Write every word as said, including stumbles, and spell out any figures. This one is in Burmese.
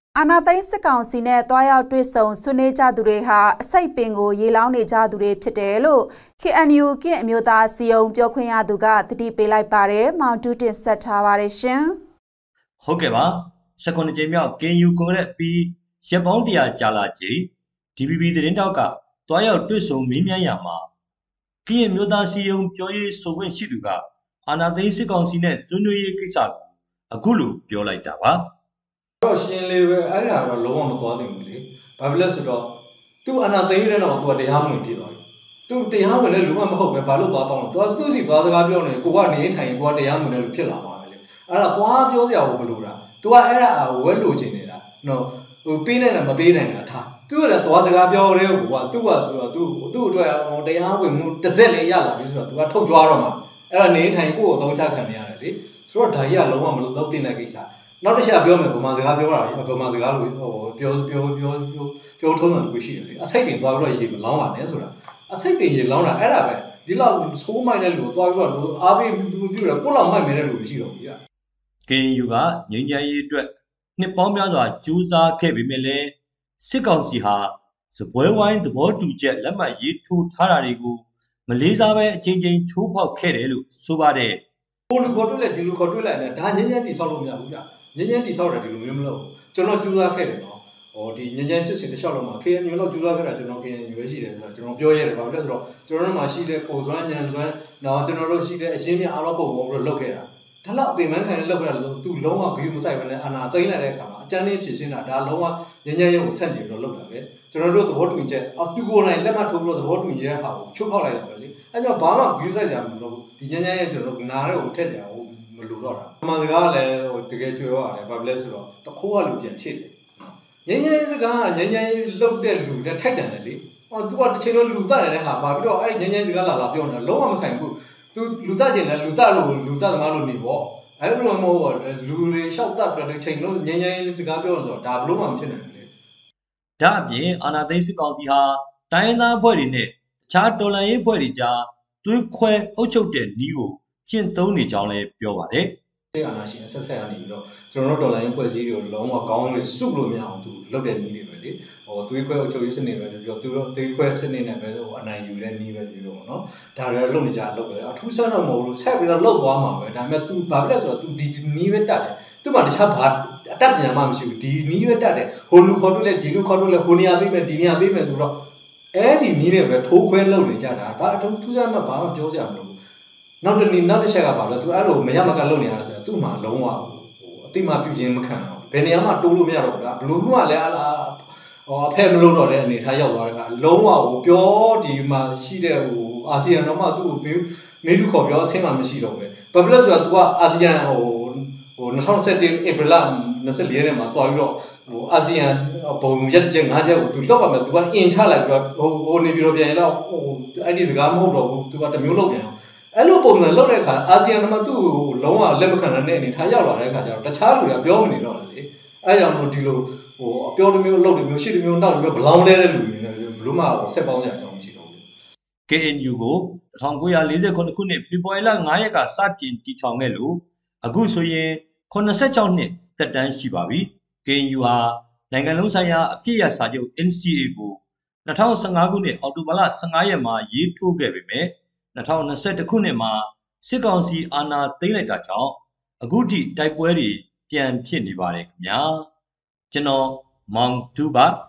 အာနာသိန်းစစ်ကောင်စီနဲ့တွားရောက်တွေ့ဆုံဆွေးနွေးကြသူတွေဟာအစိတ်ပင်ကိုရေလောင်းနေကြသူတွေဖြစ်တယ်လို့ K N U ကင့်အမျိုးသားစီယုံပြောခွင့်ရသူကတတိပေးလိုက်ပါတယ်မောင်တူးတင်ဆက်ထားပါတယ်ရှင်ဟုတ်ကဲ့ပါ၁၉ကြိမ်မြောက် K N U ကိုရက်ပြီးရပ်ပေါင်းတရာကြာလာချိန် D B B သတင်းတောက်ကတွားရောက်တွေ့ဆုံမေးမြန်းရမှာကင့်အမျိုးသားစီယုံပြောရေးဆိုခွင့်ရှိသူကအာနာသိန်းစစ်ကောင်စီနဲ့ဆွေးနွေးရေးကိစ္စကိုအခုလိုပြောလိုက်တာပါတော့ရှင်းလေးပဲအဲ့ဒါတော့လုံးဝမသွားသင့်ဘူးလေဘာဖြစ်လဲဆိုတော့သူအနာသိမ်းတဲ့တော့သူကတရားဝင်ဖြစ်သွားပြီသူတရားဝင်တဲ့လူမှမဟုတ်ပဲဘာလို့သွားတော့လဲသူသူစီသွားစကားပြောနေကိုကနေထိုင်ကိုကတရားဝင်တဲ့လူဖြစ်လာမှာပဲလေအဲ့ဒါသွားပြောစရာဘူးမလိုတာသူကအဲ့ဒါဝဲလိုချင်နေတာနော်ဟိုပေးနိုင်တာမပေးနိုင်တာထားသူကလည်းသွားစကားပြောတဲ့ကိုကသူကသူကသူသူ့အတွက်တရားဝင်မှုတစ်စက်လေးရလာပြီဆိုတော့သူကထုတ်ကြွားတော့မှာအဲ့ဒါနေထိုင်ကိုကိုအသုံးချခံနေရတယ်လေဆိုတော့ဒါကြီးကလုံးဝမလုပ်တော့တင်တဲ့ကိစ္စနောက်တစ်ချက်ပြောမယ်ဗမာစကားပြောတာလေဗမာစကားလို့ဟိုပြောပြောပြောပြောပြောထုံးတယ်ကိုရှိတယ်လေအစိတ်ပင်သွားပြီးတော့ရေမလောင်းပါနဲ့ဆိုတာအစိတ်ပင်ရေလောင်းတာအဲ့ဒါပဲဒီလောက်ဆိုးမိုက်တဲ့လူကိုသွားပြီးတော့အားပေးပြုတယ်ကိုလောက်မိုက်မယ်တဲ့လူမရှိတော့ဘူးကြာ K N U ကငြိမ်းချမ်းရေးအတွက်နှစ်ပေါင်းများစွာကြိုးစားခဲ့ပေမဲ့လည်းစစ်ကောင်စီဟာစပွဲဝိုင်းသဘောတူချက်လက်မှတ်ရေးထိုးထားတာတွေကိုမလေးစားပဲအချင်းချင်းချိုးဖောက်ခဲ့တယ်လို့ဆိုပါတယ်ဟိုလူခေါ်တွေ့လိုက်ဒီလူခေါ်တွေ့လိုက်နဲ့ဒါငြင်းငြင်းတိဆောက်လို့မရဘူးကြာငြင်းငြင်းတိဆောက်တယ်ဒီလိုမျိုးမလုပ်ဘူးကျွန်တော်ကြိုးစားခဲ့တယ်နော်ဟောဒီငြင်းငြင်းဖြစ်စဉ်တစ်လျှောက်လုံးမှာ K N U လောက်ကြိုးစားခဲ့တာကျွန်တော် K N U ပဲရှိတယ်ဆိုတော့ကျွန်တော်ပြောရတယ်ဘာလို့လဲဆိုတော့ကျွန်တော်တို့မှာရှိတဲ့ပုံစွမ်းညံစွမ်းနော်ကျွန်တော်တို့ရှိတဲ့အရင်းမြအားလုံးပုံပုံပြီးတော့လုပ်ခဲ့တာဒါလောက်အပင်ပန်းခံရလုပ်ခဲ့တာလို့သူလုံးဝဂရုမစိုက်ဘဲနဲ့အာနာသိမ့်လိုက်တဲ့အခါမှာအကျန်းလေးဖြစ်ရှင်းတာဒါလုံးဝငြင်းငြင်းရုံကိုဆန့်ကျင်ပြီးတော့လုပ်တာပဲကျွန်တော်တို့သဘောတူညီချက်အော်သူကိုယ်တိုင်လက်မှတ်ထိုးပြီးတော့သဘောတူညီရတဲ့ဟာကိုချုပ်ဖောက်လိုက်တာပဲလေအဲ့ကြောင့်ဘာမှဂရုစိုက်ကြမလို့ဒီငြင်းငြင်းရဲ့ကျွန်တော်တို့နားတဲ့ကိုထက်ကြအောင်မလိုတော့တာအမှန်စကားလည်းဟိုတကယ်ကြွယ်ဝရတယ်ဘာဖြစ်လဲဆိုတော့တခိုးကလူပြန်ဖြစ်တယ်ငြိမ်းချမ်းရေးစကားကငြိမ်းချမ်းရေးလှုပ်တဲ့လူနဲ့ထိုက်တန်တယ်လေဟော तू ကတစ်ချိန်လုံးလူသားနေတဲ့ဟာဘာပြီးတော့အဲ့ငြိမ်းချမ်းရေးစကားလာလာပြောနေတာလုံးဝမဆိုင်ဘူး तू လူသားချင်းလည်းလူသားလို့လူသားသမားလို့နေပေါ့အဲ့လိုမဟုတ်ဘူးလူတွေလျှောက်တတ်တဲ့ချိန်လုံးငြိမ်းချမ်းရေးစကားပြောလို့ဆိုတော့ဒါဘလို့မှမဖြစ်နိုင်ဘူးလေဒါအပြင်အာနာသိန်းစစ်ကောင်စီဟာတိုင်းသားအဖွဲ့တွေနဲ့တခြားတော်လှန်ရေးအဖွဲ့တွေကြားသွေးခွဲအုပ်ချုပ်တဲ့နည်းကိုကျင့်သုံးနေကြောင်းလည်းပြောပါတယ်စစ်အာဏာရှင်ဆက်ဆက်ကနေပြီးတော့ကျွန်တော်တို့တော်လိုင်းဖွဲ့စည်းတွေကိုလုံးဝကောင်းလို့စုလို့မရအောင်သူလုပ်တဲ့နည်းတွေပဲလေဟိုသွေးခွဲအုပ်ချုပ်ရေးစနစ်ပဲပြီးတော့သူတို့သွေးခွဲစနစ်နဲ့ပဲဟိုအနိုင်ယူတဲ့နည်းပဲပြီးတော့เนาะဒါလည်းလုပ်နေကြလုပ်ပဲအထူးဆန်းတော့မဟုတ်ဘူးဆက်ပြီးတော့လုပ်သွားမှာပဲဒါပေမဲ့ तू ဘာဖြစ်လဲဆိုတော့ तू ဒီနည်းပဲတတ်တယ်သူ့မှာတခြားဘာအတတ်ဉာဏ်မှမရှိဘူးဒီနည်းပဲတတ်တယ်ဟိုလူခေါ်တွေ့လဲဒီလူခေါ်တွေ့လဲဟိုနေရာပေးမယ်ဒီနေရာပေးမယ်ဆိုတော့အဲ့ဒီနည်းနဲ့ပဲထိုးခွဲလုပ်နေကြတာဒါအထူးဆန်းမှဘာမှပြောစရာမလိုနောက်တစ်နေ့နောက်တစ်ချက်ကပါတော့သူအဲ့လိုမရမကလုပ်နေရတာဆိုတော့သူ့မှာလုံးဝဟိုအတိမပြုခြင်းမခံတော့ဘယ်နေရာမှတိုးလို့မရတော့ဘူးလားဘလူးကလည်းအလားဟောအဖက်မလို့တော့တဲ့အနေထားရောက်သွားတဲ့ကလုံးဝဟိုပြောဒီမှာရှိတဲ့ဟိုအာဆီယံတော့မှသူ့ကိုမေးသူခေါ်ပြောအဆင်းမှမရှိတော့ပဲဘာဖြစ်လဲဆိုတော့ तू ကအာဆီယံဟိုဟို၂၀၂၁ဧပြီလ၂၄ရက်နေ့မှာတွားပြီးတော့ဟိုအာဆီယံဘုံရက်ချက်၅ချက်ကို तू လောက်ပါမယ် तू ကအင်ချလိုက်ပြီးတော့ဟိုဟိုနေပြီးတော့ပြန်ရင်တော့ဟိုအဲ့ဒီစကားမဟုတ်တော့ဘူး तू ကတမျိုးလောက်ပြန်အဲ့လိုပုံစံလုပ်တဲ့အခါအာဆီယံမှာသူ့ကိုလုံးဝလက်မခံတဲ့အနေထားရောက်လာတဲ့အခါကျတော့တခြားလူတွေကပြောမနေတော့လေအဲ့ကြောင့်မို့ဒီလိုဟိုအပြောတစ်မျိုးအလုပ်တစ်မျိုးရှစ်တစ်မျိုးနောက်တစ်မျိုးဘလောင်းလဲတဲ့လူတွေနဲ့ဘလို့မှဆက်ပေါင်းစရာအကြောင်းမရှိတော့ဘူး K N U ကို၁၉၄၉ခုနှစ်ဖေဖော်ဝါရီလ၅ရက်ကစတင်တည်ထောင်ခဲ့လို့အခုဆိုရင်၈၆နှစ်သက်တမ်းရှိပါပြီ K N U ဟာနိုင်ငံလုံးဆိုင်ရာအပြည့်အစာချုပ် N C A ကို၂၀၁၅ခုနှစ်အောက်တိုဘာလ၁၅ရက်မှာရေးထိုးခဲ့ပေမဲ့၂၀၂၁ခုနှစ်မှာစစ်ကောင်စီအာဏာသိမ်းလိုက်တာကြောင့်အခုထိတိုက်ပွဲတွေပြန်ဖြစ်နေပါတယ်ခင်ဗျာကျွန်တော်မောင်တူပါ